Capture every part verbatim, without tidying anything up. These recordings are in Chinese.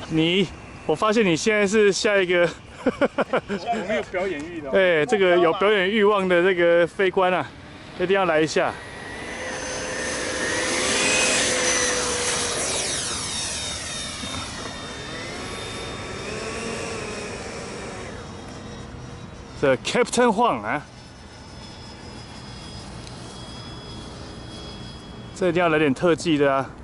你，我发现你现在是下一个， 我没有表演欲的。 哎，这个有表演欲望的这个飞官啊，一定要来一下。这 Captain Huang 啊，这一定要来点特技的啊！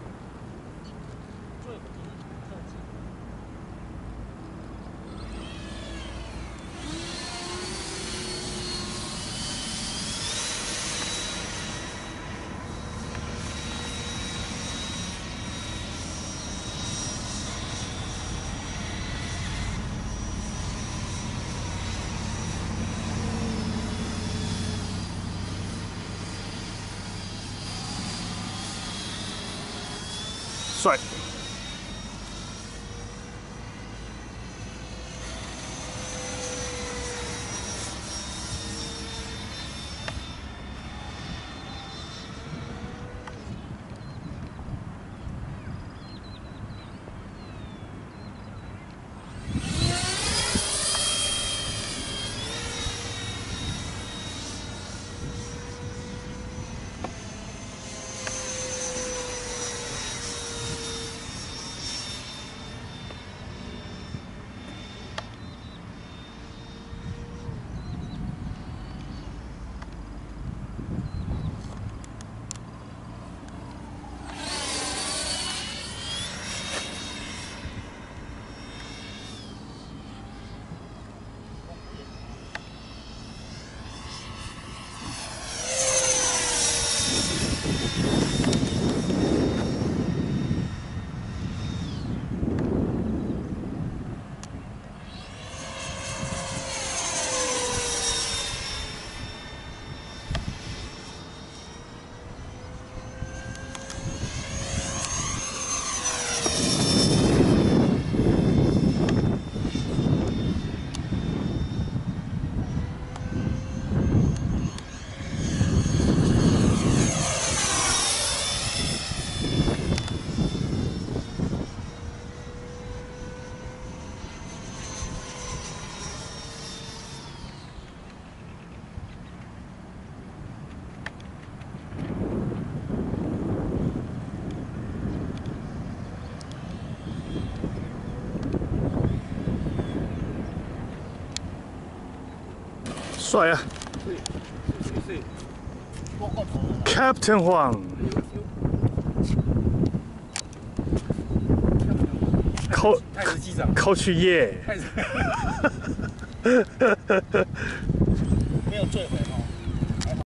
帅！帅啊 ！Captain Huang， 扣太子机长， 扣去耶！ 太子，没有坠毁哦。